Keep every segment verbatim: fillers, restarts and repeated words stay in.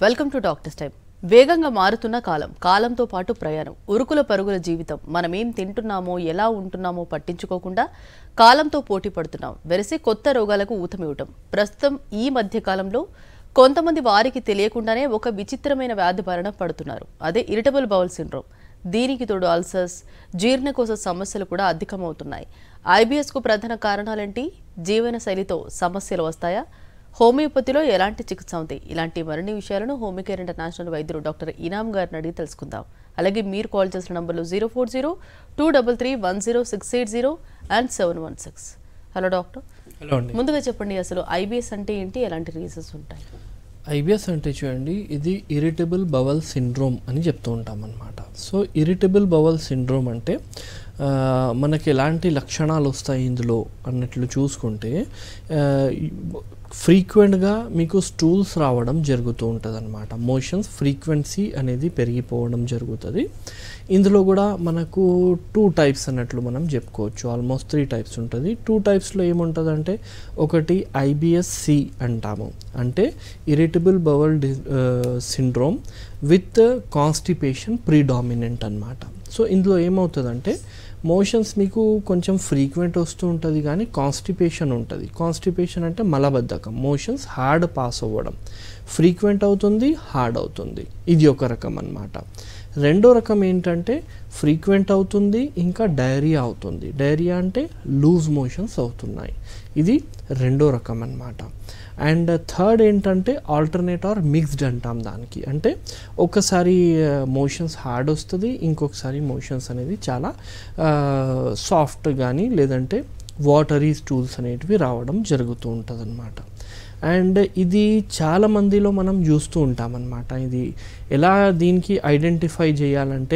Welcome to doctors time. వేగంగా మారుతున్న కాలం, కాలంతో పాటు ప్రయాణం, ఉరుకుల పరుగుల జీవితం. మనం ఏం తింటున్నామో, ఎలా ఉంటున్నామో పట్టించుకోకుండా కాలంతో పోటీ పడుతున్నాం. వెరసి కొత్త రోగాలకు ఊతమివ్వటం. ప్రస్తుతం ఈ మధ్య కాలంలో కొంతమంది వారికి తెలియకుండానే ఒక విచిత్రమైన వ్యాధి బారిన పడుతున్నారు. అదే ఇరిటబుల్ బౌల్ సిండ్రోమ్. దీనికి తోడు అల్సర్స్, జీర్ణకోశ సమస్యలు కూడా అధికమవుతున్నాయి. ఐబిఎస్కు ప్రధాన కారణాలేంటి? జీవన శైలితో సమస్యలు వస్తాయా? హోమియోపతిలో ఎలాంటి చికిత్స ఉంది? ఇలాంటి మరిన్ని విషయాలను హోమికేర్ ఇంటర్నేషనల్ వైద్యులు డాక్టర్ ఇనామ్ గారిని అడిగి తెలుసుకుందాం. అలాగే మీరు కాల్ చేసిన నంబర్లు zero four zero two double three one zero six eight zero and seven one six. Hello doctor. Hello అండి. ముందుగా చెప్పండి, అసలు ఐబిఎస్ అంటే ఏంటి, ఎలాంటి రీజన్స్ ఉంటాయి? ఐబిఎస్ అంటే చూడండి, ఇది ఇరిటబుల్ బవల్ సిండ్రోమ్ అని చెప్తూ ఉంటాం అన్నమాట. సో ఇరిటబుల్ బవల్ సిండ్రోమ్ అంటే మనకి ఎలాంటి లక్షణాలు వస్తాయి ఇందులో అన్నట్లు చూసుకుంటే, ఫ్రీక్వెంట్గా మీకు స్టూల్స్ రావడం జరుగుతూ ఉంటుంది అన్నమాట. మోషన్స్ ఫ్రీక్వెన్సీ అనేది పెరిగిపోవడం జరుగుతుంది. ఇందులో కూడా మనకు టూ టైప్స్ అన్నట్లు మనం చెప్పుకోవచ్చు. ఆల్మోస్ట్ త్రీ టైప్స్ ఉంటుంది. టూ టైప్స్లో ఏముంటుందంటే, ఒకటి ఐబిఎస్ సి అంటాము, అంటే irritable bowel syndrome with constipation predominant అన్నమాట. సో ఇందులో ఏమవుతుందంటే, మోషన్స్ మీకు కొంచెం ఫ్రీక్వెంట్ వస్తూ ఉంటుంది, కానీ కాన్స్టిపేషన్ ఉంటుంది. కాన్స్టిపేషన్ అంటే మలబద్ధకం. మోషన్స్ హార్డ్ పాస్ అవ్వడం, ఫ్రీక్వెంట్ అవుతుంది, హార్డ్ అవుతుంది. ఇది ఒక రకం అన్నమాట. రెండో రకం ఏంటంటే, ఫ్రీక్వెంట్ అవుతుంది, ఇంకా డైరియా అవుతుంది. డైరియా అంటే లూజ్ మోషన్స్ అవుతున్నాయి. ఇది రెండో రకం అన్నమాట. అండ్ థర్డ్ ఏంటంటే ఆల్టర్నేట్ ఆర్ మిక్స్డ్ అంటాం దానికి. అంటే ఒకసారి మోషన్స్ హార్డ్ వస్తుంది, ఇంకొకసారి మోషన్స్ అనేది చాలా సాఫ్ట్ కానీ లేదంటే వాటరీ స్టూల్స్ అనేటివి రావడం జరుగుతూ ఉంటుంది అన్నమాట. అండ్ ఇది చాలా మందిలో మనం చూస్తూ ఉంటామన్నమాట. ఇది ఎలా దీనికి ఐడెంటిఫై చేయాలంటే,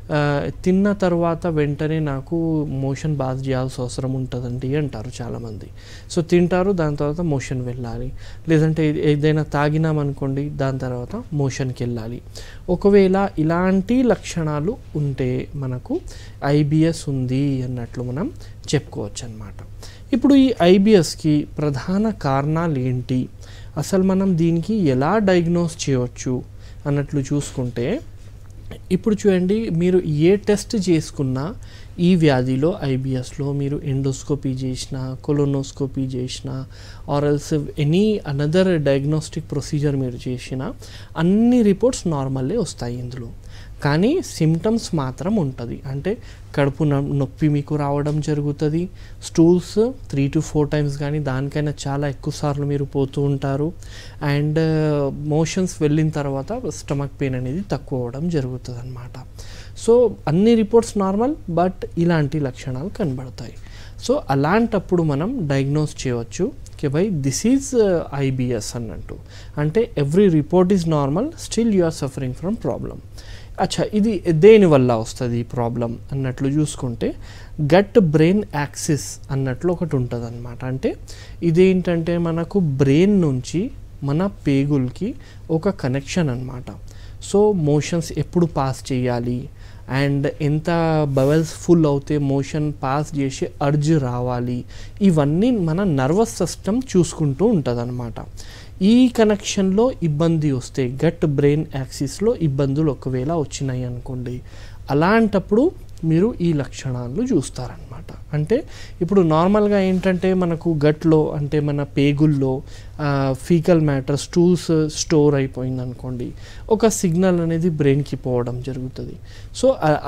తిన్న తర్వాత వెంటనే నాకు మోషన్ బాత్ చేయాల్సిన అవసరం ఉంటుందండి అంటారు చాలామంది. సో తింటారు, దాని తర్వాత మోషన్ వెళ్ళాలి. లేదంటే ఏదైనా తాగినామనుకోండి, దాని తర్వాత మోషన్కి వెళ్ళాలి. ఒకవేళ ఇలాంటి లక్షణాలు ఉంటే మనకు ఐబిఎస్ ఉంది అన్నట్లు మనం చెప్పుకోవచ్చు అన్నమాట. ఇప్పుడు ఈ ఐబిఎస్కి ప్రధాన కారణాలు ఏంటి, అసలు మనం దీనికి ఎలా డయాగ్నోస్ చేయవచ్చు అన్నట్లు చూసుకుంటే, ఇప్పుడు చూడండి, మీరు ఏ టెస్ట్ చేసుకున్నా ఈ వ్యాధిలో ఐబిఎస్లో మీరు ఎండోస్కోపీ చేసినా, కొలోనోస్కోపీ చేసినా, or else any another diagnostic procedure మీరు చేసినా అన్ని రిపోర్ట్స్ నార్మల్లే వస్తాయి ఇందులో. కానీ సిమ్టమ్స్ మాత్రం ఉంటుంది. అంటే కడుపు నొప్పి మీకు రావడం జరుగుతుంది, stools three to four times కానీ దానికైనా చాలా ఎక్కువ సార్లు మీరు పోతూ ఉంటారు. అండ్ మోషన్స్ వెళ్ళిన తర్వాత స్టమక్ పెయిన్ అనేది తక్కువ అవ్వడం జరుగుతుంది అన్నమాట. సో అన్ని రిపోర్ట్స్ నార్మల్, బట్ ఇలాంటి లక్షణాలు కనబడతాయి. సో అలాంటప్పుడు మనం డయాగ్నోస్ చేయవచ్చు కే బై దిస్ ఈజ్ ఐబిఎస్ అన్నట్టు. అంటే every report is normal, still you are suffering from problem. అచ్చా, ఇది దేనివల్ల వస్తుంది ఈ ప్రాబ్లం అన్నట్లు చూసుకుంటే, గట్ బ్రెయిన్ యాక్సిస్ అన్నట్లు ఒకటి ఉంటుంది అన్నమాట. అంటే ఇదేంటంటే మనకు బ్రెయిన్ నుంచి మన పేగులకి ఒక కనెక్షన్ అన్నమాట. సో మోషన్స్ ఎప్పుడు పాస్ చేయాలి అండ్ ఎంత బవెల్స్ ఫుల్ అవుతే మోషన్ పాస్ చేసి అర్జ్ రావాలి, ఇవన్నీ మన నర్వస్ సిస్టమ్ చూసుకుంటూ ఉంటుంది అన్నమాట. ఈ కనెక్షన్లో ఇబ్బంది వస్తే, గట్ బ్రెయిన్ యాక్సిస్లో ఇబ్బందులు ఒకవేళ వచ్చినాయి అనుకోండి, అలాంటప్పుడు మీరు ఈ లక్షణాలు చూస్తారనమాట. అంటే ఇప్పుడు నార్మల్గా ఏంటంటే మనకు గట్లో అంటే మన పేగుల్లో ఫీకల్ మ్యాటర్ స్టూల్స్ స్టోర్ అయిపోయింది అనుకోండి, ఒక సిగ్నల్ అనేది బ్రెయిన్కి పోవడం జరుగుతుంది. సో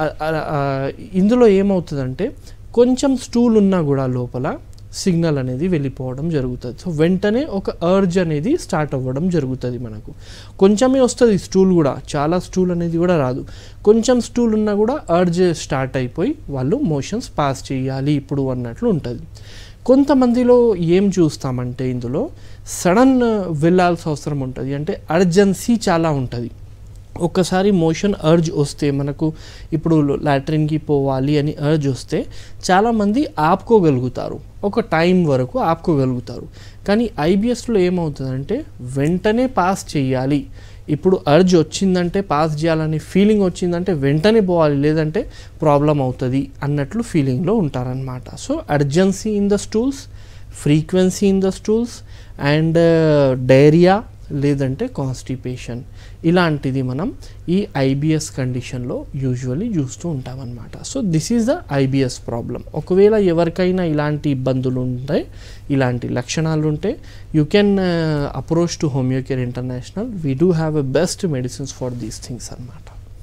ఇందులో ఏమవుతుందంటే, కొంచెం స్టూల్ ఉన్నా కూడా లోపల సిగ్నల్ అనేది వెళ్ళిపోవడం జరుగుతుంది. సో వెంటనే ఒక అర్జ్ అనేది స్టార్ట్ అవ్వడం జరుగుతుంది. మనకు కొంచెమే వస్తుంది స్టూల్ కూడా, చాలా స్టూల్ అనేది కూడా రాదు. కొంచెం స్టూల్ ఉన్నా కూడా అర్జ్ స్టార్ట్ అయిపోయి వాళ్ళు మోషన్స్ పాస్ చేయాలి ఇప్పుడు అన్నట్లు ఉంటుంది. కొంతమందిలో ఏం చూస్తామంటే, ఇందులో సడన్ వెళ్ళాల్సిన అవసరం ఉంటుంది. అంటే అర్జెన్సీ చాలా ఉంటుంది. ఒక్కసారి మోషన్ అర్జ్ వస్తే, మనకు ఇప్పుడు లాట్రిన్కి పోవాలి అని అర్జ్ వస్తే చాలామంది ఆపుకోగలుగుతారు, ఒక టైం వరకు ఆపుకోగలుగుతారు. కానీ ఐబిఎస్లో ఏమవుతుందంటే, వెంటనే పాస్ చేయాలి, ఇప్పుడు అర్జ్ వచ్చిందంటే పాస్ చేయాలని ఫీలింగ్ వచ్చిందంటే వెంటనే పోవాలి, లేదంటే ప్రాబ్లం అవుతుంది అన్నట్లు ఫీలింగ్లో ఉంటారనమాట. So urgency in the stools, frequency in the stools, and uh, diarrhea లేదంటే కాన్స్టిపేషన్, ఇలాంటిది మనం ఈ ఐబిఎస్ కండిషన్లో యూజువల్లీ చూస్తూ ఉంటామన్నమాట. So this is the IBS problem. ఒకవేళ ఎవరికైనా ఇలాంటి ఇబ్బందులు ఉంటాయి, ఇలాంటి లక్షణాలు ఉంటే you can approach to Homeocare international. We do have a best medicines for these things అన్నమాట.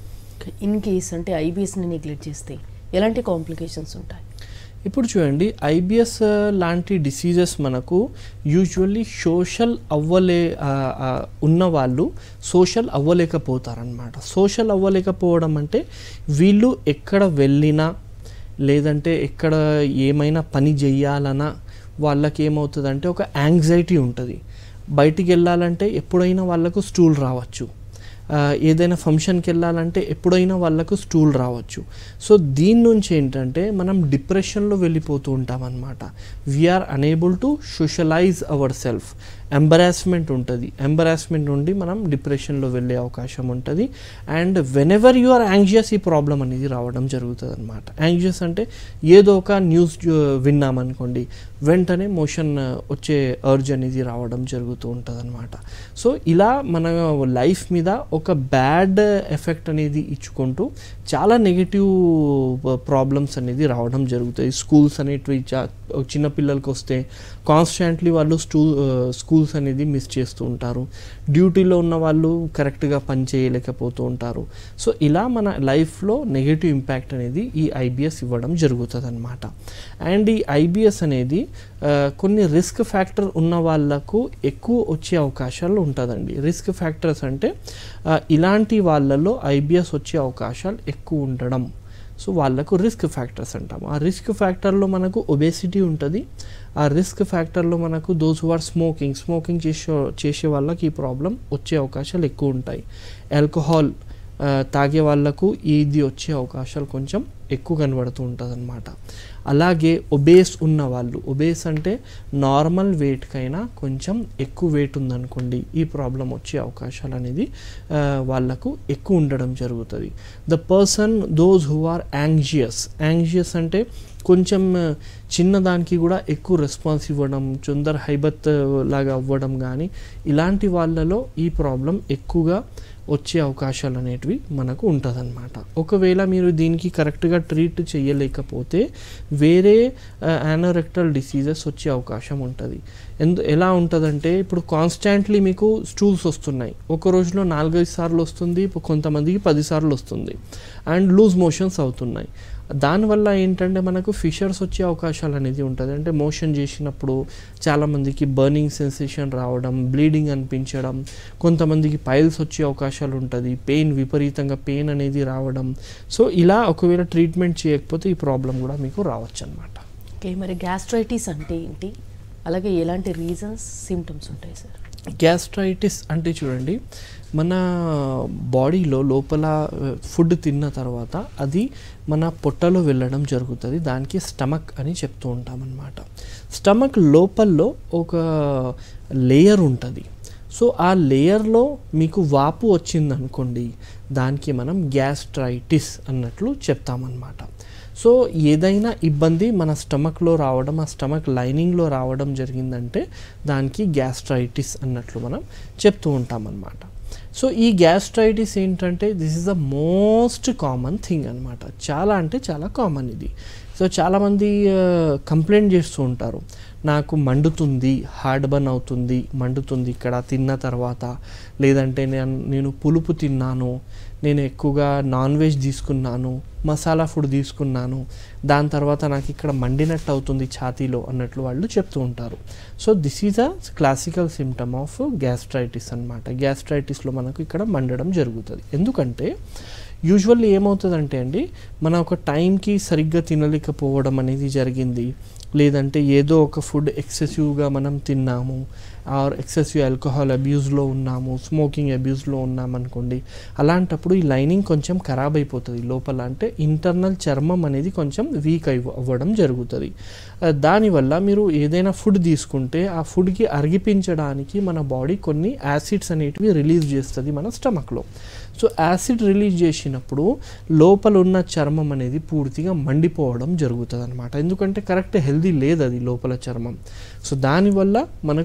ఇన్ కేస్ అంటే ఐబిఎస్ని నెగ్లెక్ట్ చేస్తే ఎలాంటి కాంప్లికేషన్స్ ఉంటాయి? ఇప్పుడు చూడండి, ఐబిఎస్ లాంటి డిసీజెస్ మనకు యూజువల్లీ సోషల్ అవ్వలే ఉన్న వాళ్ళు సోషల్ అవ్వలేకపోతారనమాట. సోషల్ అవ్వలేకపోవడం అంటే వీళ్ళు ఎక్కడ వెళ్ళినా లేదంటే ఎక్కడ ఏమైనా పని చేయాలన్నా వాళ్ళకి ఏమవుతుందంటే ఒక యాంగ్జైటీ ఉంటుంది. బయటికి వెళ్ళాలంటే ఎప్పుడైనా వాళ్ళకు స్టూల్ రావచ్చు, ఏదైనా ఫంక్షన్కి వెళ్ళాలంటే ఎప్పుడైనా వాళ్ళకు స్టూల్ రావచ్చు. సో దీని నుంచి ఏంటంటే మనం డిప్రెషన్లో వెళ్ళిపోతూ ఉంటాం అన్నమాట. We are unable to socialise our self. Embarrassment ఉంటుంది, ఎంబరాస్మెంట్ నుండి మనం డిప్రెషన్లో వెళ్ళే అవకాశం ఉంటుంది. And whenever you are anxious ఈ ప్రాబ్లం అనేది రావడం జరుగుతుంది అనమాట. యాంగ్జియస్ అంటే ఏదో ఒక న్యూస్ విన్నామనుకోండి, వెంటనే మోషన్ వచ్చే అర్జ్ అనేది రావడం జరుగుతూ ఉంటుంది అనమాట. సో ఇలా మన లైఫ్ మీద ఒక బ్యాడ్ ఎఫెక్ట్ అనేది ఇచ్చుకుంటూ చాలా నెగిటివ్ ప్రాబ్లమ్స్ అనేది రావడం జరుగుతాయి. స్కూల్స్ అనేటివి చా చిన్నపిల్లలకి వస్తే కాన్స్టాంట్లీ వాళ్ళు స్టూ స్కూల్స్ అనేది మిస్ చేస్తూ ఉంటారు. డ్యూటీలో ఉన్న వాళ్ళు కరెక్ట్గా పని చేయలేకపోతూ ఉంటారు. సో ఇలా మన లైఫ్లో నెగిటివ్ ఇంపాక్ట్ అనేది ఈ ఐబిఎస్ ఇవ్వడం జరుగుతుంది అనమాట. అండ్ ఈ ఐబిఎస్ అనేది కొన్ని రిస్క్ ఫ్యాక్టర్ ఉన్న వాళ్ళకు ఎక్కువ వచ్చే అవకాశాలు ఉంటుందండి. రిస్క్ ఫ్యాక్టర్స్ అంటే ఇలాంటి వాళ్ళలో ఐబిఎస్ వచ్చే అవకాశాలు ఎక్కువ ఉండడం. సో వాళ్ళకు రిస్క్ ఫ్యాక్టర్స్ అంటాము. ఆ రిస్క్ ఫ్యాక్టర్లో మనకు ఒబేసిటీ ఉంటుంది. ఆ రిస్క్ ఫ్యాక్టర్లో మనకు those who are smoking smoking చేసే చేసే వాళ్ళకి ఈ ప్రాబ్లం వచ్చే అవకాశాలు ఎక్కువ ఉంటాయి. ఆల్కహాల్ తాగే వాళ్ళకు ఇది వచ్చే అవకాశాలు కొంచెం ఎక్కువ కనబడుతూ ఉంటుంది అన్నమాట. అలాగే ఒబేస్ ఉన్న వాళ్ళు, ఒబేస్ అంటే నార్మల్ వెయిట్కైనా కొంచెం ఎక్కువ వెయిట్ ఉందనుకోండి, ఈ ప్రాబ్లం వచ్చే అవకాశాలు అనేది వాళ్ళకు ఎక్కువ ఉండడం జరుగుతుంది. The person those who are anxious, anxious అంటే కొంచెం చిన్నదానికి కూడా ఎక్కువ రెస్పాన్స్ ఇవ్వడం, చుందర్ హైబత్ లాగా అవ్వడం కానీ ఇలాంటి వాళ్ళలో ఈ ప్రాబ్లం ఎక్కువగా వచ్చే అవకాశాలు అనేటివి మనకు ఉంటుందన్నమాట. ఒకవేళ మీరు దీనికి కరెక్ట్గా ట్రీట్ చేయలేకపోతే వేరే యానోరెక్టల్ డిసీజెస్ వచ్చే అవకాశం ఉంటుంది. ఎందు ఎలా ఉంటుందంటే ఇప్పుడు కాన్స్టాంట్లీ మీకు స్టూల్స్ వస్తున్నాయి, ఒక రోజులో నాలుగైదు సార్లు వస్తుంది, కొంతమందికి పది సార్లు వస్తుంది. అండ్ లూజ్ మోషన్స్ అవుతున్నాయి. దానివల్ల ఏంటంటే మనకు ఫిషర్స్ వచ్చే అవకాశాలు అనేది ఉంటుంది. అంటే మోషన్ చేసినప్పుడు చాలామందికి బర్నింగ్ సెన్సేషన్ రావడం, బ్లీడింగ్ అనిపించడం, కొంతమందికి పైల్స్ వచ్చే అవకాశాలు ఉంటుంది, పెయిన్ విపరీతంగా పెయిన్ అనేది రావడం. సో ఇలా ఒకవేళ ట్రీట్మెంట్ చేయకపోతే ఈ ప్రాబ్లం కూడా మీకు రావచ్చు అనమాట. ఓకే, మరి గ్యాస్ట్రైటిస్ అంటే ఏంటి, అలాగే ఎలాంటి రీజన్స్ సిమ్టమ్స్ ఉంటాయి సార్? గ్యాస్ట్రైటిస్ అంటే చూడండి, మన బాడీలో లోపల ఫుడ్ తిన్న తర్వాత అది మన పొట్టలో వెళ్ళడం జరుగుతుంది. దానికి స్టమక్ అని చెప్తూ ఉంటాం అన్నమాట. స్టమక్ లోపల్లో ఒక లేయర్ ఉంటుంది. సో ఆ లేయర్లో మీకు వాపు వచ్చిందనుకోండి, దానికి మనం గ్యాస్ట్రైటిస్ అన్నట్లు చెప్తామన్నమాట. సో ఏదైనా ఇబ్బంది మన స్టమక్లో రావడం, ఆ స్టమక్ లైనింగ్లో రావడం జరిగిందంటే దానికి గ్యాస్ట్రైటిస్ అన్నట్లు మనం చెప్తూ ఉంటాం అన్నమాట. సో ఈ గ్యాస్ట్రైటిస్ ఏంటంటే this is the most common thing అనమాట. చాలా అంటే చాలా కామన్ ఇది. సో చాలామంది కంప్లైంట్ చేస్తూ ఉంటారు, నాకు మండుతుంది, హార్డ్ బర్న్ అవుతుంది, మండుతుంది ఇక్కడ తిన్న తర్వాత, లేదంటే నేను నేను పులుపు తిన్నాను, నేను ఎక్కువగా నాన్ వెజ్ తీసుకున్నాను, మసాలా ఫుడ్ తీసుకున్నాను, దాని తర్వాత నాకు ఇక్కడ మండినట్టు అవుతుంది ఛాతీలో అన్నట్లు వాళ్ళు చెప్తూ ఉంటారు. So this is a classical symptom of gastritis అనమాట. గ్యాస్ట్రైటిస్లో మనకు ఇక్కడ మండడం జరుగుతుంది. ఎందుకంటే యూజువల్లీ ఏమవుతుందంటే అండి, మన ఒక టైంకి సరిగ్గా తినలేకపోవడం అనేది జరిగింది, లేదంటే ఏదో ఒక ఫుడ్ ఎక్సెసివ్గా మనం తిన్నాము, ఆర్ ఎక్సెసివ్ ఆల్కహాల్ అబ్యూస్లో ఉన్నాము, స్మోకింగ్ అబ్యూస్లో ఉన్నామనుకోండి, అలాంటప్పుడు ఈ లైనింగ్ కొంచెం ఖరాబ్ అయిపోతుంది లోపల. అంటే ఇంటర్నల్ చర్మం అనేది కొంచెం వీక్ అవ్వడం జరుగుతుంది. దానివల్ల మీరు ఏదైనా ఫుడ్ తీసుకుంటే ఆ ఫుడ్కి అరిగిపించడానికి మన బాడీ కొన్ని యాసిడ్స్ అనేటివి రిలీజ్ చేస్తుంది మన స్టమక్లో. సో యాసిడ్ రిలీజ్ చేసినప్పుడు లోపల ఉన్న చర్మం అనేది పూర్తిగా మండిపోవడం జరుగుతుంది అనమాట. ఎందుకంటే కరెక్ట్ హెల్దీ లేదు అది లోపల చర్మం. సో దానివల్ల మనకు హార్ట్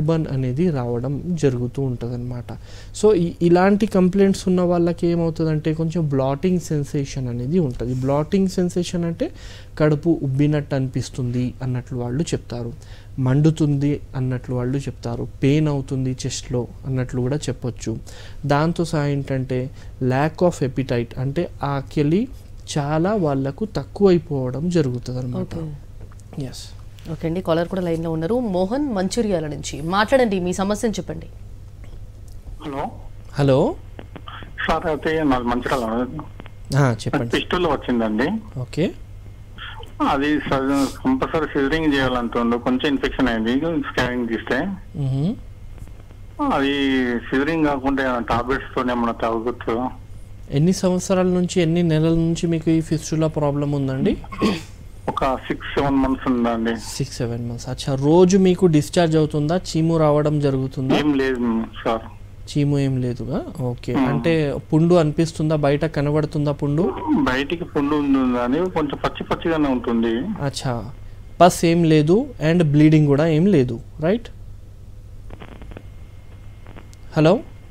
బర్న్ అనేది రావడం జరుగుతూ ఉంటుంది అనమాట. సో ఇలాంటి కంప్లైంట్స్ ఉన్న వాళ్ళకి ఏమవుతుందంటే కొంచెం బ్లాటింగ్ సెన్సేషన్ అనేది ఉంటుంది. బ్లాటింగ్ సెన్సేషన్ అంటే కడుపు ఉబ్బినట్టు అనిపిస్తుంది అన్నట్లు వాళ్ళు చెప్తారు, మండుతుంది అన్నట్లు వాళ్ళు చెప్తారు, పెయిన్ అవుతుంది చెస్ట్లో అన్నట్లు కూడా చెప్పొచ్చు. దాంతో సహా ఏంటంటే ల్యాక్ ఆఫ్ ఎపిటైట్ అంటే ఆకలి చాలా వాళ్ళకు తక్కువైపోవడం జరుగుతుంది అనమాట. ఎస్ ఓకే అండి, కాలర్ కూడా లైన్లో ఉన్నారు. మోహన్ మంచిర్యాల నుంచి మాట్లాడండి, మీ సమస్యను చెప్పండి. హలో హలో సార్, అయితే నాకు మంచిర్యాల చెప్పండి. పిస్టల్ వచ్చిందండి. ఓకే, అది కంపల్సరీ సిజరింగ్ చేయాలంటుండు. కొంచెం ఇన్ఫెక్షన్ అయింది స్కానింగ్ తీస్తే. అది సిజరింగ్ కాకుండా టాబ్లెట్స్ తోనే ఏమన్నా తగ్గుతుందా? ఎన్ని సంవత్సరాల నుంచి ఎన్ని నెలల నుంచి మీకు ఈ ఫిస్టులా ప్రాబ్లం ఉందండి? ఒక సిక్స్ సెవెన్ మంత్స్ ఉందండి. సిక్స్ సెవెన్ మంత్స్ అచ్చా. రోజు మీకు డిశ్చార్జ్ అవుతుందా? చీము రావడం జరుగుతుందా? ఏం లేదు సార్, చీము ఏం లేదుగా. ఓకే, అంటే పుండు అనిపిస్తుందా? బయట కనబడుతుందా పుండు? బయటికి పుండు ఉందని కొంచెం పచ్చి పచ్చిగానే ఉంటుంది. అచ్చా, పస్ ఏం లేదు అండ్ బ్లీడింగ్ కూడా ఏం లేదు, రైట్? హలో,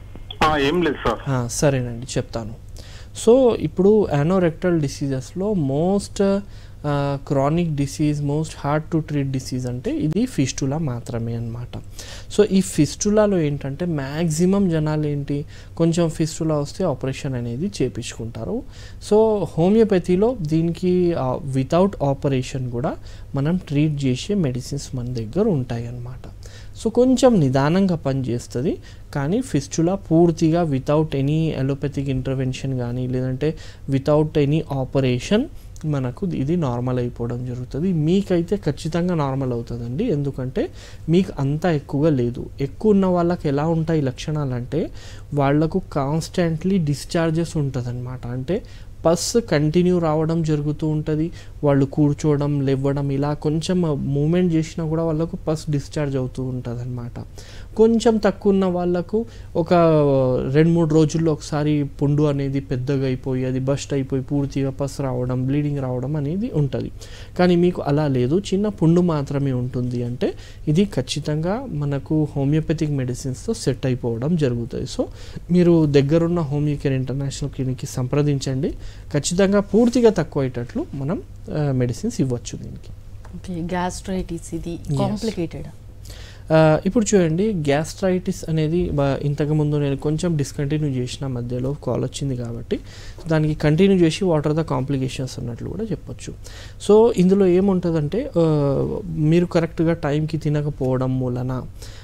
ఏం లేదు సార్. సరేనండి, చెప్తాను. సో ఇప్పుడు యానోరెక్టల్ డిసీజెస్లో most chronic disease, most hard to treat disease అంటే ఇది ఫిస్టులా మాత్రమే అన్నమాట. సో ఈ ఫిస్టులాలో ఏంటంటే మ్యాక్సిమం జనాలు ఏంటి, కొంచెం ఫిస్టులా వస్తే ఆపరేషన్ అనేది చేపించుకుంటారు. సో హోమియోపతిలో దీనికి వితౌట్ ఆపరేషన్ కూడా మనం ట్రీట్ చేసే మెడిసిన్స్ మన దగ్గర ఉంటాయి అన్నమాట. సో కొంచెం నిదానంగా పనిచేస్తుంది, కానీ ఫిస్టులా పూర్తిగా వితౌట్ ఎనీ అలోపతిక్ ఇంటర్వెన్షన్ కానీ లేదంటే వితౌట్ ఎనీ ఆపరేషన్ మనకు ఇది నార్మల్ అయిపోవడం జరుగుతుంది. మీకైతే ఖచ్చితంగా నార్మల్ అవుతుందండి, ఎందుకంటే మీకు అంతా ఎక్కువగా లేదు. ఎక్కువ ఉన్న వాళ్ళకి ఎలా ఉంటాయి లక్షణాలు అంటే వాళ్లకు కాన్స్టెంట్లీ డిశ్చార్జెస్ ఉంటుంది అనమాట. అంటే పస్ కంటిన్యూ రావడం జరుగుతూ ఉంటుంది, వాళ్ళు కూర్చోవడం లేవడం ఇలా కొంచెం మూమెంట్ చేసినా కూడా వాళ్ళకు పస్ డిశ్చార్జ్ అవుతూ ఉంటుంది అనమాట. కొంచెం తక్కువ ఉన్న వాళ్ళకు ఒక రెండు మూడు రోజుల్లో ఒకసారి పుండు అనేది పెద్దగా అయిపోయి అది బస్ట్ అయిపోయి పూర్తిగా పస్ రావడం, బ్లీడింగ్ రావడం అనేది ఉంటుంది. కానీ మీకు అలా లేదు, చిన్న పుండు మాత్రమే ఉంటుంది అంటే ఇది ఖచ్చితంగా మనకు హోమియోపతిక్ మెడిసిన్స్తో సెట్ అయిపోవడం జరుగుతుంది. సో మీరు దగ్గరున్న హోమియో కేర్ ఇంటర్నేషనల్ క్లినిక్కి సంప్రదించండి, ఖచ్చితంగా పూర్తిగా తక్కువ అయ్యేటట్లు మనం మెడిసిన్స్ ఇవ్వచ్చు దీనికి. ఓకే, గ్యాస్ట్రైటిస్ ఇది కాంప్లికేటెడ్. ఇప్పుడు చూడండి, గ్యాస్ట్రైటిస్ అనేది ఇంతకుముందు నేను కొంచెం డిస్కంటిన్యూ చేసిన, మధ్యలో కాల్ వచ్చింది కాబట్టి దానికి కంటిన్యూ చేసి వాట్ ఆర్ ద కాంప్లికేషన్స్ అన్నట్లు కూడా చెప్పొచ్చు. సో ఇందులో ఏముంటుందంటే మీరు కరెక్ట్గా టైంకి తినకపోవడం మూలన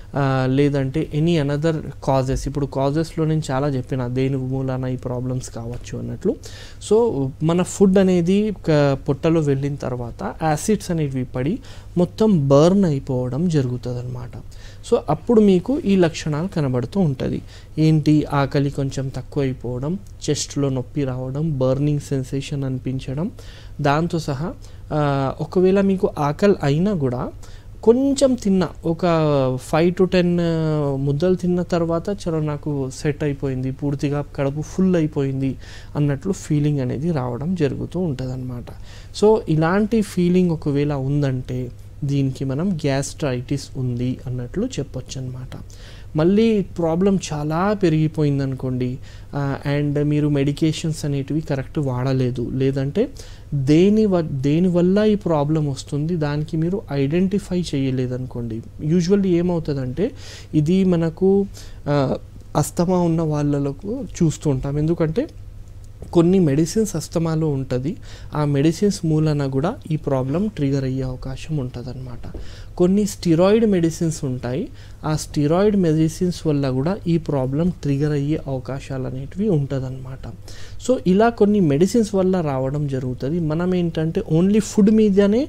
లేదంటే ఎనీ అనదర్ కాజెస్, ఇప్పుడు కాజెస్లో నేను చాలా చెప్పిన దేని మూలాన ఈ ప్రాబ్లమ్స్ కావచ్చు అన్నట్లు. సో మన ఫుడ్ అనేది పొట్టలో వెళ్ళిన తర్వాత యాసిడ్స్ అనేవి పడి మొత్తం బర్న్ అయిపోవడం జరుగుతుంది అనమాట. సో అప్పుడు మీకు ఈ లక్షణాలు కనబడుతూ ఉంటుంది. ఏంటి, ఆకలి కొంచెం తక్కువ అయిపోవడం, చెస్ట్లో నొప్పి రావడం, బర్నింగ్ సెన్సేషన్ అనిపించడం, దాంతో సహా ఒకవేళ మీకు ఆకలి అయినా కూడా కొంచెం తిన్న ఒక ఫైవ్ టు టెన్ ముద్దలు తిన్న తర్వాత చలో నాకు సెట్ అయిపోయింది, పూర్తిగా కడుపు ఫుల్ అయిపోయింది అన్నట్లు ఫీలింగ్ అనేది రావడం జరుగుతూ ఉంటుంది అన్నమాట. సో ఇలాంటి ఫీలింగ్ ఒకవేళ ఉందంటే దీనికి మనం గ్యాస్ట్రైటిస్ ఉంది అన్నట్లు చెప్పొచ్చు అన్నమాట. మళ్ళీ ప్రాబ్లం చాలా పెరిగిపోయిందనుకోండి అండ్ మీరు మెడికేషన్స్ అనేటివి కరెక్ట్ వాడలేదు, లేదంటే దేని వ దేనివల్ల ఈ ప్రాబ్లం వస్తుంది దానికి మీరు ఐడెంటిఫై చేయలేదనుకోండి, యూజువల్లీ ఏమవుతుందంటే ఇది మనకు అస్తమా ఉన్న వాళ్ళకు చూస్తూ ఉంటాం. ఎందుకంటే కొన్ని మెడిసిన్స్ అస్తమాలో ఉంటుంది, ఆ మెడిసిన్స్ మూలన కూడా ఈ ప్రాబ్లం ట్రిగర్ అయ్యే అవకాశం ఉంటుంది అన్నమాట. కొన్ని స్టిరాయిడ్ మెడిసిన్స్ ఉంటాయి, ఆ స్టిరాయిడ్ మెడిసిన్స్ వల్ల కూడా ఈ ప్రాబ్లం ట్రిగర్ అయ్యే అవకాశాలు అనేటివి ఉంటుంది అన్నమాట. సో ఇలా కొన్ని మెడిసిన్స్ వల్ల రావడం జరుగుతుంది. మనం ఏంటంటే ఓన్లీ ఫుడ్ మీదనే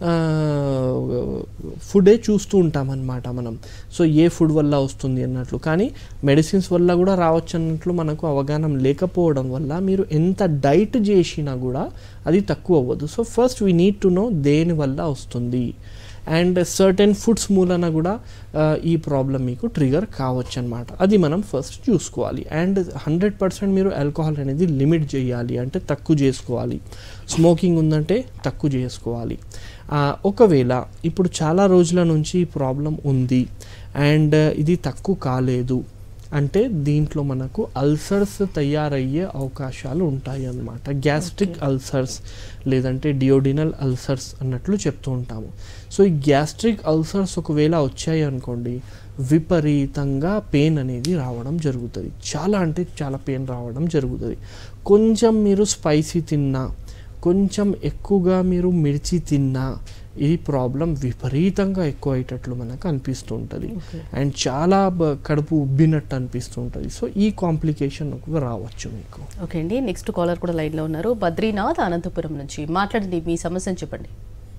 ఫుడే చూస్తూ ఉంటాం అన్నమాట మనం. సో ఏ ఫుడ్ వల్ల వస్తుంది అన్నట్లు, కానీ మెడిసిన్స్ వల్ల కూడా రావచ్చు అన్నట్లు మనకు అవగాహన లేకపోవడం వల్ల మీరు ఎంత డైట్ చేసినా కూడా అది తక్కువ అవ్వదు. So first we need to know దేని వల్ల వస్తుంది. అండ్ సర్టెన్ ఫుడ్స్ మూలన కూడా ఈ ప్రాబ్లం మీకు ట్రిగర్ కావచ్చు అనమాట. అది మనం ఫస్ట్ చూసుకోవాలి. అండ్ హండ్రెడ్ పర్సెంట్ మీరు ఆల్కహాల్ అనేది లిమిట్ చేయాలి, అంటే తక్కువ చేసుకోవాలి. స్మోకింగ్ ఉందంటే తక్కువ చేసుకోవాలి. ఒకవేళ ఇప్పుడు చాలా రోజుల నుంచి ఈ ప్రాబ్లం ఉంది అండ్ ఇది తక్కువ కాలేదు అంటే దీంట్లో మనకు అల్సర్స్ తయారయ్యే అవకాశాలు ఉంటాయి అన్నమాట. గ్యాస్ట్రిక్ అల్సర్స్ లేదంటే డియోడినల్ అల్సర్స్ అన్నట్లు చెప్తూ ఉంటాము. సో ఈ గ్యాస్ట్రిక్ అల్సర్స్ ఒకవేళ వచ్చాయి అనుకోండి, విపరీతంగా పెయిన్ అనేది రావడం జరుగుతుంది. చాలా అంటే చాలా పెయిన్ రావడం జరుగుతుంది. కొంచెం మీరు స్పైసీ తిన్నా, కొంచెం ఎక్కువగా మీరు మిర్చి తిన్నా ఈ ప్రాబ్లం విపరీతంగా ఎక్కువ అయ్యేటట్లు మనకు అనిపిస్తూ ఉంటుంది. అండ్ చాలా కడుపు ఉబ్బినట్టు అనిపిస్తూ ఉంటుంది. సో ఈ కాంప్లికేషన్ రావచ్చు మీకు. ఓకే అండి, నెక్స్ట్ కాలర్ కూడా లైన్లో ఉన్నారు. బద్రీనాథ్ అనంతపురం నుంచి మాట్లాడండి, మీ సమస్యను చెప్పండి.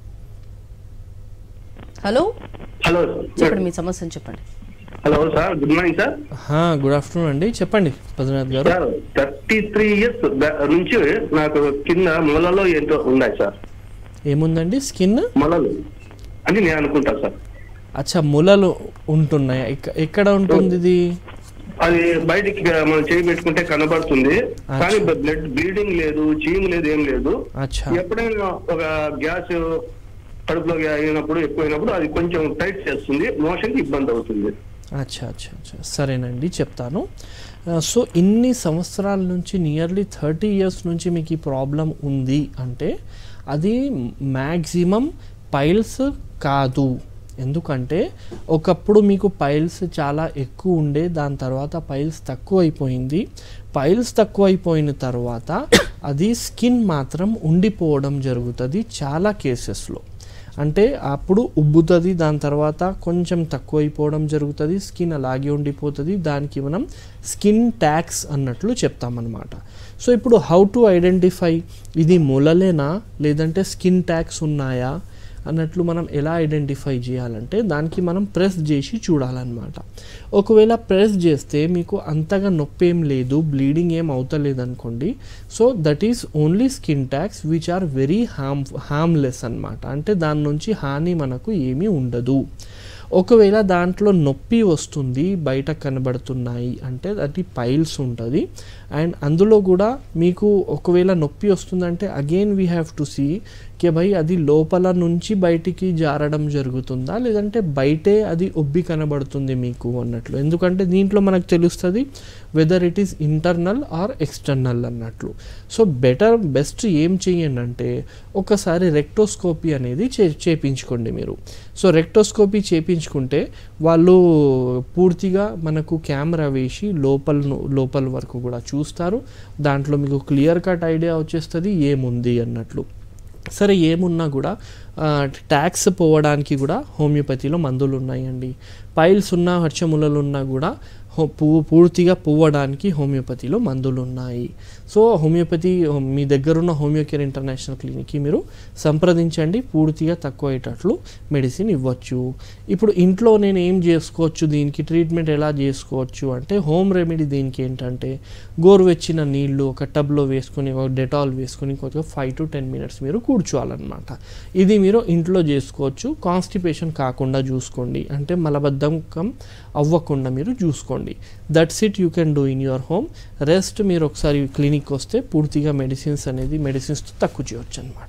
హలో హలో చెప్పండి, మీ సమస్యను చెప్పండి. Hello sir, good morning sir. Good afternoon అండి, చెప్పండి బద్రీనాథ్ గారు. సార్ థర్టీ త్రీ ఇయర్స్ నుంచి నాకు కింద మొలలో ఏంటో ఉన్నాయి సార్. ఏముందండి? స్కిన్ మొలలు అని నేను అనుకుంటా సార్. అచ్చా, ములలు ఉంటున్నాయా? ఎక్కడ ఉంటుంది ఇది? అది బయటికి మనం చేయి పెట్టుకుంటే కనబడుతుంది, కానీ బ్లడ్ బ్లీడింగ్ లేదు, చీము లేదు, ఏం లేదు. ఎప్పుడైనా ఒక గ్యాస్ కడుపులో అయినప్పుడు ఎక్కువైనప్పుడు అది కొంచెం టైట్ చేస్తుంది, మోషన్ కి ఇబ్బంది అవుతుంది. అచ్చా అచ్చా అచ్చా సరేనండి, చెప్తాను. సో ఇన్ని సంవత్సరాల నుంచి, నియర్లీ థర్టీ ఇయర్స్ నుంచి మీకు ఈ ప్రాబ్లం ఉంది అంటే అది మ్యాక్సిమం పైల్స్ కాదు. ఎందుకంటే ఒకప్పుడు మీకు పైల్స్ చాలా ఎక్కువ ఉండే, దాని తర్వాత పైల్స్ తక్కువ అయిపోయింది. పైల్స్ తక్కువ అయిపోయిన తర్వాత అది స్కిన్ మాత్రం ఉండిపోవడం జరుగుతుంది చాలా కేసెస్లో. అంటే అప్పుడు ఉబ్బుతుంది, దాని తర్వాత కొంచెం తక్కువ అయిపోవడం జరుగుతుంది, స్కిన్ అలాగే ఉండిపోతుంది. దానికి మనం స్కిన్ ట్యాక్స్ అన్నట్లు చెప్తామన్నమాట. సో ఇప్పుడు హౌ టు ఐడెంటిఫై ఇది మొలలేనా లేదంటే స్కిన్ ట్యాక్స్ ఉన్నాయా అన్నట్లు మనం ఎలా ఐడెంటిఫై చేయాలంటే దానికి మనం ప్రెస్ చేసి చూడాలన్నమాట. ఒకవేళ ప్రెస్ చేస్తే మీకు అంతగా నొప్పి ఏం లేదు, బ్లీడింగ్ ఏం అవుతలేదు అనుకోండి, so that is only skin tags which are very harm harmless అన్నమాట. అంటే దాని నుంచి హాని మనకు ఏమీ ఉండదు. ఒకవేళ దాంట్లో నొప్పి వస్తుంది, బయట కనబడుతున్నాయి అంటే అది పైల్స్ ఉంటుంది. అండ్ అందులో కూడా మీకు ఒకవేళ నొప్పి వస్తుందంటే again we have to see కే భయ్ అది లోపల నుంచి బయటికి జారడం జరుగుతుందా లేదంటే బయటే అది ఉబ్బి కనబడుతుంది మీకు అన్నట్లు. ఎందుకంటే దీంట్లో మనకు తెలుస్తుంది whether it is internal or external అన్నట్లు. సో బెటర్ బెస్ట్ ఏం చేయండి అంటే ఒకసారి రెక్టోస్కోపీ అనేది చే చేపించుకోండి మీరు. సో రెక్టోస్కోపీ చేపించుకుంటే వాళ్ళు పూర్తిగా మనకు కెమెరా వేసి లోపల లోపల వరకు కూడా చూస్తారు. దాంట్లో మీకు క్లియర్ కట్ ఐడియా వచ్చేస్తుంది ఏముంది అన్నట్లు. సరే ఏమున్నా కూడా ట్యాక్స్ పోవడానికి కూడా హోమియోపతిలో మందులు ఉన్నాయండి. పైల్స్ ఉన్నా హర్షములలు ఉన్నా కూడా పువ్వు పూర్తిగా పువ్వడానికి హోమియోపతిలో మందులు ఉన్నాయి. సో హోమియోపతి మీ దగ్గరున్న హోమియోకేర్ ఇంటర్నేషనల్ క్లినిక్కి మీరు సంప్రదించండి, పూర్తిగా తక్కువ అయ్యేటట్లు మెడిసిన్ ఇవ్వచ్చు. ఇప్పుడు ఇంట్లో నేను ఏం చేసుకోవచ్చు, దీనికి ట్రీట్మెంట్ ఎలా చేసుకోవచ్చు అంటే హోమ్ రెమెడీ దీనికి ఏంటంటే గోరువెచ్చిన నీళ్లు ఒక టబ్లో వేసుకొని ఒక డెటాల్ వేసుకొని కొద్దిగా ఫైవ్ టు టెన్ మినిట్స్ మీరు కూర్చోవాలన్నమాట. ఇది మీరు ఇంట్లో చేసుకోవచ్చు. కాన్స్టిపేషన్ కాకుండా చూసుకోండి, అంటే మలబద్ధకం అవ్వకుండా మీరు చూసుకోండి. That's it you can do in your home. Rest మీరు ఒకసారి క్లినిక్ వస్తే పూర్తిగా మెడిసిన్స్ అనేది మెడిసిన్స్తో తక్కువ చేయవచ్చు అనమాట.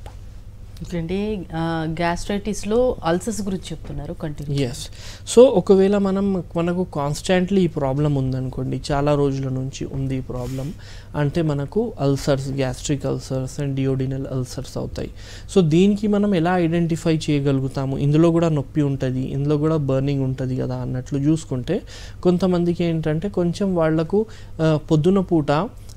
ఓకే, గ్యాస్ట్రైటిస్లో అల్సర్స్ గురించి చెప్తున్నారు, కంటిన్యూ. ఎస్, సో ఒకవేళ మనం మనకు కాన్స్టాంట్లీ ఈ ప్రాబ్లం ఉందనుకోండి, చాలా రోజుల నుంచి ఉంది ఈ ప్రాబ్లం అంటే మనకు ulcers, gastric ulcers and duodenal ulcers అవుతాయి. సో దీనికి మనం ఎలా ఐడెంటిఫై చేయగలుగుతాము? ఇందులో కూడా నొప్పి ఉంటుంది, ఇందులో కూడా బర్నింగ్ ఉంటుంది కదా అన్నట్లు చూసుకుంటే కొంతమందికి ఏంటంటే కొంచెం వాళ్లకు పొద్దున పూట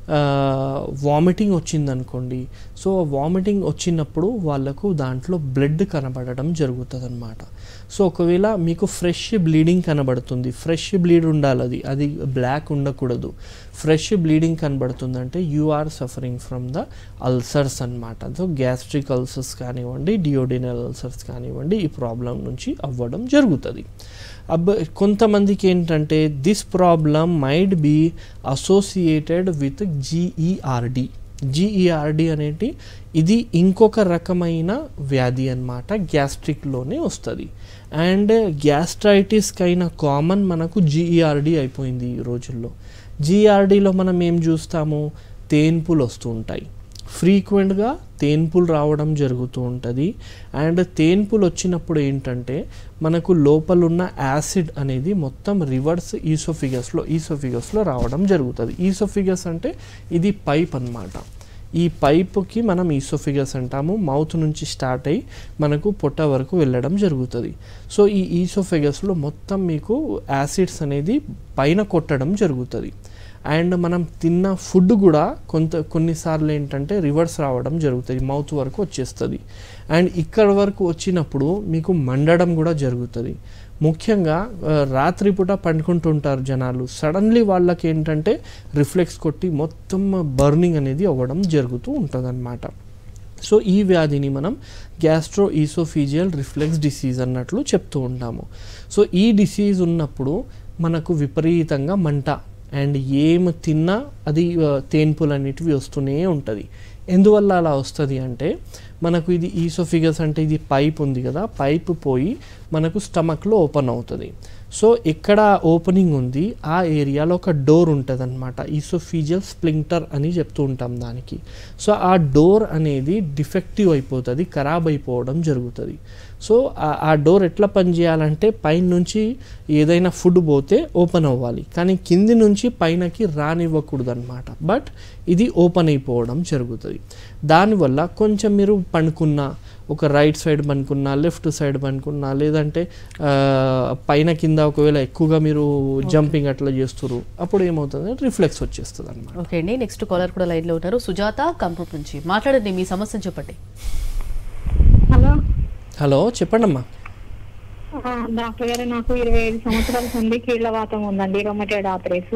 వామిటింగ్ వచ్చిందనుకోండి, సో వామిటింగ్ వచ్చినప్పుడు వాళ్ళకు దాంట్లో బ్లడ్ కనబడడం జరుగుతుంది అన్నమాట. సో ఒకవేళ మీకు ఫ్రెష్ బ్లీడింగ్ కనబడుతుంది, ఫ్రెష్ బ్లీడ్ ఉండాలి, అది అది బ్లాక్ ఉండకూడదు, ఫ్రెష్ బ్లీడింగ్ కనబడుతుందంటే you are suffering from the ulcers అన్నమాట. సో గ్యాస్ట్రిక్ అల్సర్స్ కానివ్వండి, డియోడినల్ అల్సర్స్ కానివ్వండి, ఈ ప్రాబ్లం నుంచి అవ్వడం జరుగుతుంది. అబ్బ కొంతమందికి ఏంటంటే this problem might be associated with GERD. GERD అనేది ఇది ఇంకొక రకమైన వ్యాధి అన్నమాట, గ్యాస్ట్రిక్లోనే వస్తుంది. అండ్ గ్యాస్ట్రైటిస్కి అయిన కామన్ మనకు జిఈఆర్డి అయిపోయింది ఈ రోజుల్లో. జిఈఆర్డిలో మనం ఏం చూస్తాము, తేన్పులు వస్తూ ఉంటాయి, ఫ్రీక్వెంట్గా తేన్పులు రావడం జరుగుతూ ఉంటుంది. అండ్ తేన్పులు వచ్చినప్పుడు ఏంటంటే మనకు లోపలున్న యాసిడ్ అనేది మొత్తం రివర్స్ ఈసోఫిగస్లో ఈసోఫిగస్లో రావడం జరుగుతుంది. ఈసోఫిగస్ అంటే ఇది పైప్ అన్నమాట. ఈ పైపుకి మనం ఈసోఫిగస్ అంటాము. మౌత్ నుంచి స్టార్ట్ అయ్యి మనకు పొట్ట వరకు వెళ్ళడం జరుగుతుంది. సో ఈ ఈసోఫిగస్లో మొత్తం మీకు యాసిడ్స్ అనేది పైన కొట్టడం జరుగుతుంది. అండ్ మనం తిన్న ఫుడ్ కూడా కొంత కొన్నిసార్లు ఏంటంటే రివర్స్ రావడం జరుగుతుంది, మౌత్ వరకు వచ్చేస్తుంది. అండ్ ఇక్కడ వరకు వచ్చినప్పుడు మీకు మండడం కూడా జరుగుతుంది. ముఖ్యంగా రాత్రిపూట పండుకుంటుంటారు జనాలు, సడన్లీ వాళ్ళకి ఏంటంటే రిఫ్లెక్స్ కొట్టి మొత్తం బర్నింగ్ అనేది అవ్వడం జరుగుతూ ఉంటుంది అన్నమాట. సో ఈ వ్యాధిని మనం గ్యాస్ట్రో ఈసోఫీజియల్ రిఫ్లెక్స్ డిసీజ్ అన్నట్లు చెప్తూ ఉంటాము. సో ఈ డిసీజ్ ఉన్నప్పుడు మనకు విపరీతంగా మంట అండ్ ఏం తిన్నా అది తేన్పులు అనేటివి వస్తూనే ఉంటుంది. ఎందువల్ల అలా వస్తుంది అంటే మనకు ఇది ఈసోఫిగస్ అంటే ఇది పైప్ ఉంది కదా, పైప్ పోయి మనకు స్టమక్లో ఓపెన్ అవుతుంది. సో ఎక్కడ ఓపెనింగ్ ఉంది ఆ ఏరియాలో ఒక డోర్ ఉంటుంది అనమాట, ఈసోఫీజియల్ స్ప్లింక్టర్ అని చెప్తూ ఉంటాం దానికి. సో ఆ డోర్ అనేది డిఫెక్టివ్ అయిపోతుంది, ఖరాబ్ అయిపోవడం జరుగుతుంది. సో ఆ డోర్ ఎట్లా పనిచేయాలంటే పైన నుంచి ఏదైనా ఫుడ్ పోతే ఓపెన్ అవ్వాలి, కానీ కింది నుంచి పైనకి రానివ్వకూడదు అనమాట. బట్ ఇది ఓపెన్ అయిపోవడం జరుగుతుంది. దానివల్ల కొంచెం మీరు పండుకున్నా, ఒక రైట్ సైడ్ పనుకున్నా, లెఫ్ట్ సైడ్ పనుకున్నా, లేదంటే పైన కింద ఒకవేళ ఎక్కువగా మీరు జంపింగ్ అట్లా చేస్తారు, అప్పుడు ఏమవుతుంది, రిఫ్లెక్స్ వచ్చేస్తుంది అనమాట. ఓకే అండి, నెక్స్ట్ కాలర్ కూడా లైన్లో ఉన్నారు. సుజాత కంప్యూటర్ నుంచి మాట్లాడండి, మీ సమస్యను చెప్పండి. హలో హలో చెప్పండి అమ్మా. డాక్టర్ గారు, నాకు ఇరవై ఐదు సంవత్సరాల నుండి కీళ్ళవాతం ఉందండి, రొమటైడ్ ఆర్థరైటిస్.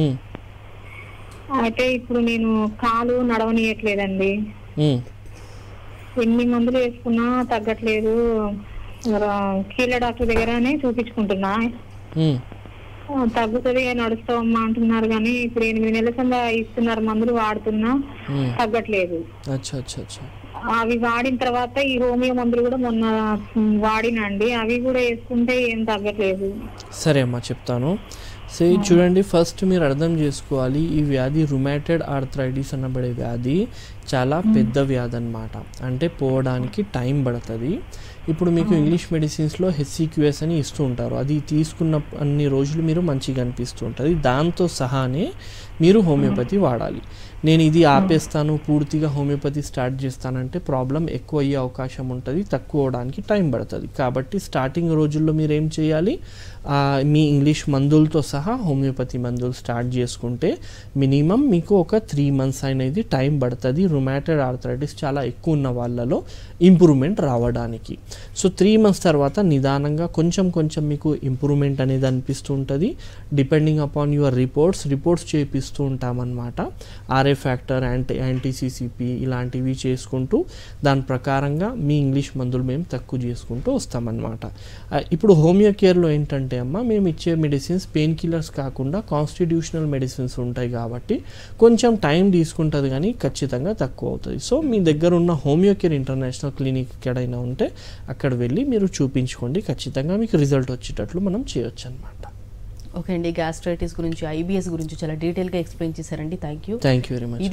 అయితే ఇప్పుడు నేను కాలు నడవనీయట్లేదండి, ఎన్ని మందులు వేసుకున్నా తగ్గట్లేదు. కీళ్ళ డాక్టర్ దగ్గరనే చూపించుకుంటున్నా, తగ్గుతుంది నడుస్తావమ్మా అంటున్నారు, కానీ ఇప్పుడు ఎనిమిది నెలల కింద ఇస్తున్నారు మందులు, వాడుతున్నా తగ్గట్లేదు. అవి వాడిన తర్వాత ఈ హోమియో మందులు కూడా మొన్న వాడినండి, అవి కూడా వేసుకుంటే ఏం తగ్గట్లేదు. సరే అమ్మా చెప్తాను. సో చూడండి, ఫస్ట్ మీరు అర్థం చేసుకోవాలి, ఈ వ్యాధి రుమాటైడ్ ఆర్థరైటిస్ అనబడే వ్యాధి చాలా పెద్ద వ్యాధి అన్నమాట. అంటే పోవడానికి టైం పడుతుంది. ఇప్పుడు మీకు ఇంగ్లీష్ మెడిసిన్స్లో హెచ్సిక్యూఎస్ అని ఇస్తూ ఉంటారు, అది తీసుకున్న అన్ని రోజులు మీరు మంచిగా అనిపిస్తూ ఉంటుంది. దాంతో సహానే మీరు హోమియోపతి వాడాలి. నేను ఇది ఆపేస్తాను, పూర్తిగా హోమియోపతి స్టార్ట్ చేస్తానంటే ప్రాబ్లం ఎక్కువ అయ్యే అవకాశం ఉంటుంది, తక్కువ అవడానికి టైం పడుతుంది. కాబట్టి స్టార్టింగ్ రోజుల్లో మీరు ఏం చేయాలి, మీ ఇంగ్లీష్ మందులతో సహా హోమియోపతి మందులు స్టార్ట్ చేసుకుంటే మినిమం మీకు ఒక త్రీ మంత్స్ అనేది టైం పడుతుంది రుమాటైడ్ ఆర్థరైటిస్ చాలా ఎక్కువ ఉన్న వాళ్ళలో ఇంప్రూవ్మెంట్ రావడానికి. సో త్రీ మంత్స్ తర్వాత నిదానంగా కొంచెం కొంచెం మీకు ఇంప్రూవ్మెంట్ అనేది అనిపిస్తూ ఉంటుంది. Depending upon your reports reports చేపిస్తూ ఉంటామన్నమాట. ఆర్ఏ ఫ్యాక్టర్, యాంటీ యాంటీసీసీపీ ఇలాంటివి చేసుకుంటూ దాని ప్రకారంగా మీ ఇంగ్లీష్ మందులు మేము తక్కువ చేసుకుంటూ వస్తామన్నమాట. ఇప్పుడు హోమియో కేర్లో ఏంటంటే అమ్మ, మేము ఇచ్చే మెడిసిన్స్ పెయిన్ కిల్లర్స్ కాకుండా కాన్స్టిట్యూషనల్ మెడిసిన్స్ ఉంటాయి కాబట్టి కొంచెం టైం తీసుకుంటుంది, కానీ ఖచ్చితంగా తక్కువ అవుతుంది. సో మీ దగ్గర ఉన్న హోమియో కేర్ ఇంటర్నేషనల్ క్లినిక్ ఎక్కడైనా ఉంటే అక్కడ వెళ్ళి మీరు చూపించుకోండి, ఖచ్చితంగా మీకు రిజల్ట్ వచ్చేటట్లు మనం చేయొచ్చు అనమాట. ఓకే అండి, గ్యాస్ట్రైటిస్ గురించి, ఐబిఎస్ గురించి చాలా డీటెయిల్గా ఎక్స్ప్లెయిన్ చేశారండి. Thank you thank you very much.